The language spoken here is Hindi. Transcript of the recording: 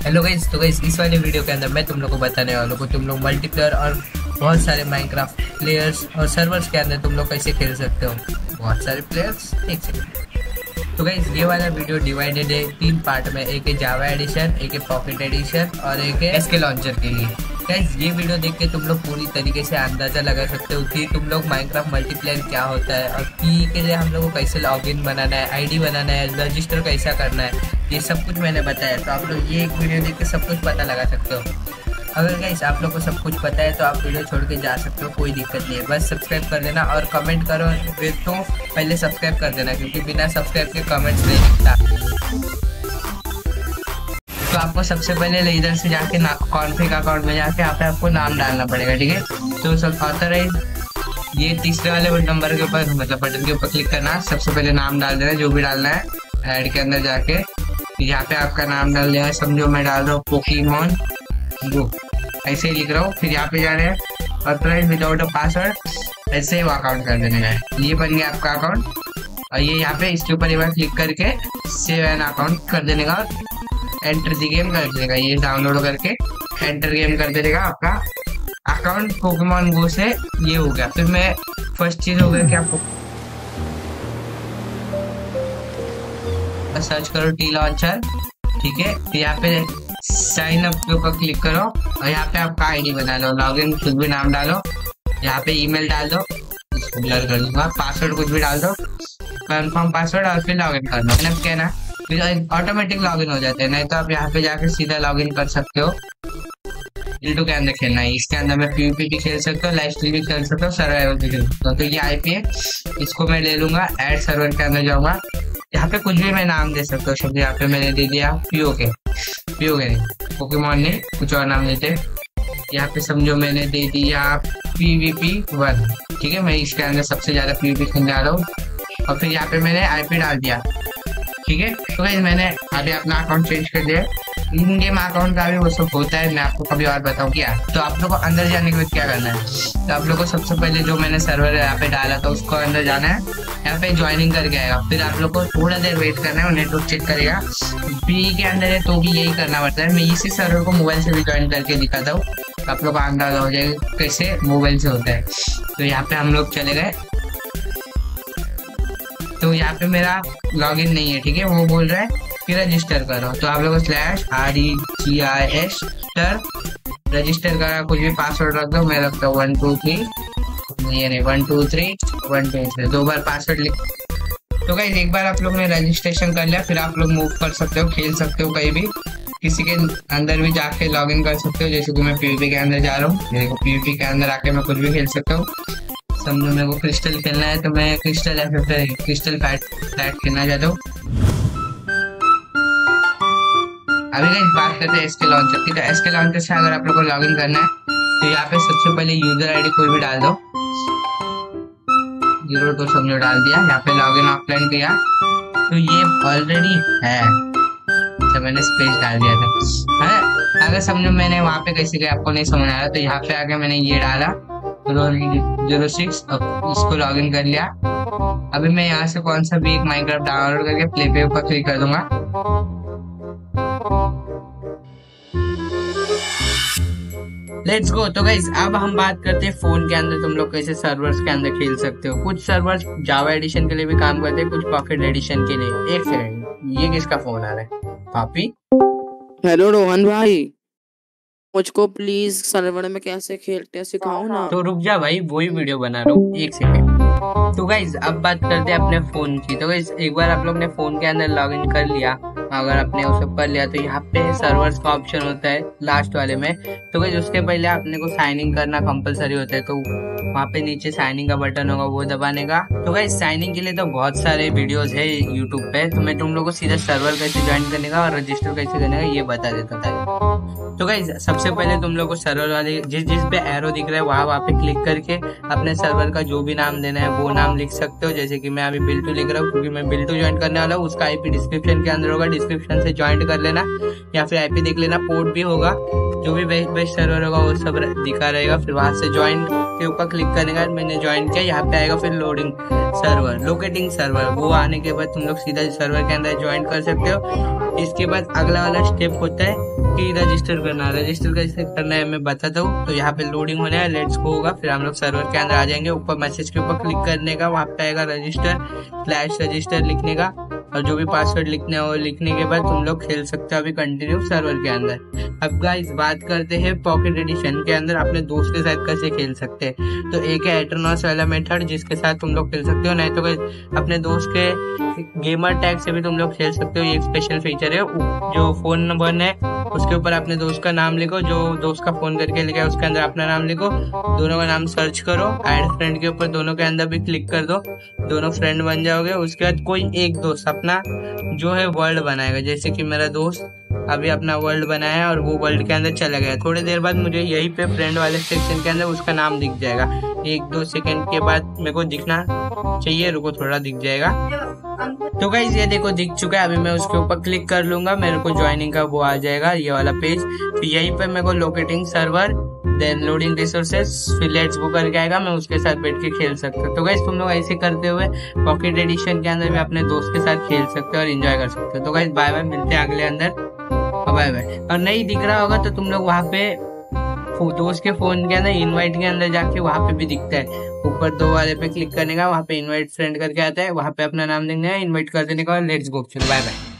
हेलो गाइस, तो गाइस इस वाले वीडियो के अंदर मैं तुम लोग को बताने वाला हूँ तुम लोग मल्टीप्लेयर और बहुत सारे माइनक्राफ्ट प्लेयर्स और सर्वर्स के अंदर तुम लोग कैसे खेल सकते हो। बहुत सारे प्लेयर्स एक सेकंड। तो गाइस ये वाला वीडियो डिवाइडेड है 3 पार्ट में, एक है जावा एडिशन, एक है पॉकेट एडिशन और एक है एसके लॉन्चर के लिए। गाइस ये वीडियो देख के तुम लोग पूरी तरीके से अंदाजा लगा सकते हो कि तुम लोग माइनक्राफ्ट मल्टीप्लेयर क्या होता है और पी के लिए हम लोग को कैसे लॉगिन बनाना है, आईडी बनाना है, रजिस्टर कैसा करना है, ये सब कुछ मैंने बताया। तो आप लोग ये एक वीडियो देख के सब कुछ पता लगा सकते हो। अगर गाइस आप लोग को सब कुछ पता है तो आप वीडियो छोड़ के जा सकते हो, कोई दिक्कत नहीं है। बस सब्सक्राइब कर देना और कमेंट करो तो पहले सब्सक्राइब कर देना, क्योंकि बिना सब्सक्राइब के कमेंट्स नहीं दिखता। तो आपको सबसे पहले इधर से जाके कॉन्फिग अकाउंट में जाके यहाँ पे आपको नाम डालना पड़ेगा, ठीक है। तो सब ऑथराइज ये तीसरे वाले नंबर के ऊपर मतलब बटन के ऊपर क्लिक करना, सबसे पहले नाम डाल देना जो भी डालना है। ऐड के अंदर जाके यहाँ पे आपका नाम डाल दिया है, समझो मैं डाल रहा हूँ पोकेमॉन गो, ऐसे ही लिख रहा हूँ। फिर यहाँ पे जा रहे हैं ऑथराइज विदाउट अ पासवर्ड, ऐसे वो अकाउंट कर देने का है। ये बन गया आपका अकाउंट और ये यहाँ पे इसके ऊपर एक बार क्लिक करके सेव एन अकाउंट कर देने का, एंटर दी गेम कर देगा। ये डाउनलोड करके एंटर गेम कर देगा, आपका अकाउंट पोकेमॉन गो से ये हो गया। फिर मैं फर्स्ट चीज हो गया कि आपको सर्च करो टी लॉन्चर, ठीक है। फिर यहाँ पे साइन अप के ऊपर क्लिक करो और यहाँ पे आपका आईडी बना लो, लॉगिन कुछ भी नाम डालो, यहाँ पे ईमेल डाल दो, इसको ब्लर कर दूंगा, पासवर्ड कुछ भी डाल दो, कंफर्म पासवर्ड और फिर लॉगिन कर लो। क्या ना फिर ऑटोमेटिक लॉगिन हो जाते हैं, नहीं तो आप यहाँ पे जाके सीधा लॉगिन कर सकते हो। यूट्यूब के अंदर खेलना है, इसके अंदर मैं पीवीपी भी खेल सकता हूँ, लाइव स्ट्रीम भी खेल सकता हूँ, सर्वाइवल भी खेल सकता हूँ। तो ये आईपी है, इसको मैं ले लूंगा, ऐड सर्वर के अंदर जाऊंगा, यहाँ पे कुछ भी मैं नाम दे सकता हूँ। शब्द यहाँ पे मैंने दे दिया पीओके नहीं, पोकेमॉन ने कुछ और नाम देते। यहाँ पे समझो मैंने दे दिया PVP1, ठीक है। मैं इसके अंदर सबसे ज्यादा PVP खेलने आ रहा हूँ और फिर यहाँ पे मैंने आईपी डाल दिया, ठीक है। तो गाइस मैंने अभी अपना अकाउंट चेंज कर दिया, इन गेम अकाउंट का भी वो सब होता है, मैं आपको कभी और बताऊँ क्या। तो आप लोग को अंदर जाने के बाद क्या करना है, तो आप लोग को सबसे पहले जो मैंने सर्वर यहाँ पे डाला था उसको अंदर जाना है, यहाँ पे ज्वाइनिंग करके आएगा। फिर आप लोग को थोड़ा देर वेट करना है, नेटवर्क चेक करेगा। पी के अंदर है तो भी यही करना पड़ता है। मैं इसी सर्वर को मोबाइल से भी ज्वाइन करके दिखाता हूँ, आप लोग को अंदाजा हो जाएगा कैसे मोबाइल से होता है। तो यहाँ पे हम लोग चले गए, तो यहाँ पे मेरा लॉगिन नहीं है, ठीक है। वो बोल रहा है कि रजिस्टर करो, तो आप लोग /REGIS रजिस्टर करा, कुछ भी पासवर्ड रख दो, मैं रखता हूँ 1 2 3, ये नहीं 1 2 3 1 2 3, 2 बार पासवर्ड लिख। तो गाइस एक बार आप लोग ने रजिस्ट्रेशन कर लिया, फिर आप लोग मूव कर सकते हो, खेल सकते हो, कहीं भी किसी के अंदर भी जाके लॉगिन कर सकते हो। जैसे कि मैं पीवीपी के अंदर जा रहा हूँ, मेरे को पीवीपी के अंदर आके मैं कुछ भी खेल सकता हूँ। समझो मेरे को क्रिस्टल खेलना है तो मैं क्रिस्टल फैट खेलना चाहता हूँ। अभी गाइस बात करते हैं एसके लॉन्चर की। तो एसके लॉन्चर से अगर आप लोग को लॉगिन करना है तो यहाँ पे सबसे पहले यूजर आईडी कोई भी डाल दो, 02 समझो डाल दिया। यहाँ पे लॉगिन ऑफलाइन किया तो ये ऑलरेडी है, अच्छा मैंने स्पेस डाल दिया था, है। अगर समझो मैंने वहाँ पे कैसे गया आपको नहीं समझ आया तो यहाँ पे आके मैंने ये डाला 06, इसको लॉगिन कर लिया। अभी मैं यहाँ से कौन सा भी एक माइनक्राफ्ट डाउनलोड करके प्ले पे ऊपर क्लिक कर दूंगा। Let's go. तो गाइस अब हम बात करते हैं फोन के अंदर तुम लोग कैसे सर्वर्स के अंदर खेल सकते हो। कुछ सर्वर्स जावा एडिशन के लिए भी काम करते हैं, कुछ पॉकेट एडिशन के लिए। एक सेकंड, ये किसका फोन आ रहा है? पापी। हेलो रोहन भाई, मुझको प्लीज सर्वर में कैसे खेलते हैं सिखाओ ना। तो रुक जा भाई, वही वीडियो बना रहा हूँ, एक सेकंड। तो गाइस अब बात करते हैं अपने फोन की। तो गाइस एक बार आप लोग ने फोन के अंदर लॉगिन कर लिया, अगर आपने उसे कर लिया तो यहाँ पे सर्वर्स का ऑप्शन होता है लास्ट वाले में। तो गाइस उसके पहले आपने को साइन इन करना कंपलसरी होता है, तो वहाँ पे नीचे साइन इन का बटन होगा, वो दबाने का। तो गाइस साइन इन के लिए तो बहुत सारे वीडियोस है यूट्यूब पे, तो मैं तुम लोग को सीधा सर्वर कैसे ज्वाइन करने का और रजिस्टर कैसे करने का ये बता देता था। तो गाइस सबसे पहले तुम लोग को सर्वर वाले जिस पे एरो दिख रहा है वहाँ पे क्लिक करके अपने सर्वर का जो भी नाम देना है वो नाम लिख सकते हो। जैसे कि मैं अभी बिल्टू लिख रहा हूँ, क्योंकि मैं बिल्टू ज्वाइन करने वाला हूँ। उसका आईपी डिस्क्रिप्शन के अंदर होगा, डिस्क्रिप्शन से ज्वाइन कर लेना या फिर आईपी देख लेना, पोर्ट भी होगा, जो भी बेस्ट सर्वर होगा वो सब दिखा रहेगा। फिर वहां से ज्वाइन के ऊपर क्लिक करने का मैंने ज्वाइन किया, यहाँ पे आएगा फिर लोडिंग सर्वर, लोकेटिंग सर्वर, वो आने के बाद तुम लोग सीधा सर्वर के अंदर ज्वाइन कर सकते हो। इसके बाद अगला वाला स्टेप होता है कि रजिस्टर करना है। रजिस्टर कैसे करना है मैं बताता हूँ। तो यहाँ पे लोडिंग होना है, लेट्स गो होगा, फिर हम लोग सर्वर के अंदर आ जाएंगे। ऊपर मैसेज के ऊपर क्लिक करने का, वहाँ पे आएगा रजिस्टर लिखने का, और जो भी पासवर्ड लिखना है वो लिखने के बाद तुम लोग खेल सकते हो अभी कंटिन्यू सर्वर के अंदर। अब गाइस बात करते हैं पॉकेट एडिशन के अंदर अपने दोस्त के साथ कैसे खेल सकते हैं। तो एक है एटरनॉस वाला मेथड जिसके साथ तुम लोग खेल सकते हो, नहीं तो अपने दोस्त के गेमर टैग से भी तुम लोग खेल सकते हो। ये एक स्पेशल फीचर है। जो फोन नंबर है उसके ऊपर अपने दोस्त का नाम लिखो, जो दोस्त का फोन करके लिखा है उसके अंदर अपना नाम लिखो, दोनों का नाम सर्च करो, ऐड फ्रेंड के ऊपर दोनों के अंदर भी क्लिक कर दो, दोनों फ्रेंड बन जाओगे। उसके बाद कोई एक दोस्त अपना जो है वर्ल्ड बनाएगा, जैसे कि मेरा दोस्त अभी अपना वर्ल्ड बनाया और वो वर्ल्ड के अंदर चला गया। थोड़ी देर बाद मुझे यहीं पे फ्रेंड वाले सेक्शन के अंदर उसका नाम दिख जाएगा। 1-2 सेकंड के बाद मेरे को दिखना चाहिए, रुको थोड़ा दिख जाएगा। तो गाइस ये देखो दिख चुका है। अभी मैं उसके ऊपर क्लिक कर लूंगा, मेरे को ज्वाइनिंग का वो आ जाएगा, ये वाला पेज। फिर यहीं पे मेरे को locating server, then loading resources, फिर लेट्स गो करके आएगा, मैं उसके साथ बैठ के खेल सकता हूँ। तो गाइस तुम लोग ऐसे करते हुए पॉकेट एडिशन के अंदर भी अपने दोस्त के साथ खेल सकते हो और एंजॉय कर सकते हो। तो गाइस बाय बाय, मिलते हैं अगले अंदर, बाय बाय। और नहीं दिख रहा होगा तो तुम लोग वहाँ पे दोस्त के फोन के अंदर इनवाइट के अंदर जाके वहाँ पे भी दिखता है, ऊपर 2 वाले पे क्लिक करने का, वहाँ पे इनवाइट फ्रेंड करके आता है, वहाँ पे अपना नाम लिखना है, इनवाइट कर देने का, लेट्स गो, चलो बाय बाय।